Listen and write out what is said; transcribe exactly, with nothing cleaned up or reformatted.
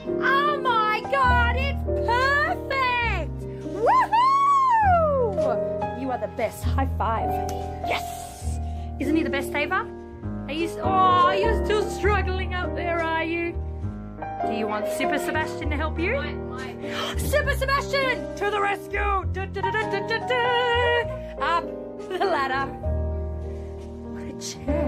Oh my God, it's perfect! Woohoo! You are the best. High five. Yes! Isn't he the best, Ava? Are you, oh, you're still struggling up there, are you? Do you want Super Sebastian to help you? Might, might. Super Sebastian, to the rescue! Da, da, da, da, da, da. Up the ladder. What a chair.